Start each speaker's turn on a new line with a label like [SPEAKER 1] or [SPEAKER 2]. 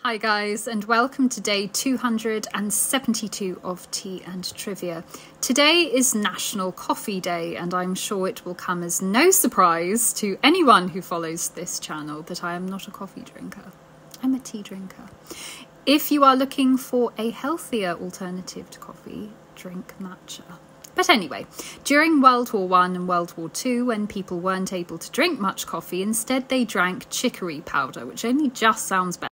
[SPEAKER 1] Hi guys, and welcome to day 272 of Tea and Trivia. Today is National Coffee Day, and I'm sure it will come as no surprise to anyone who follows this channel that I am not a coffee drinker. I'm a tea drinker. If you are looking for a healthier alternative to coffee, drink matcha. But anyway, during World War I and World War II, when people weren't able to drink much coffee, instead they drank chicory powder, which only just sounds better.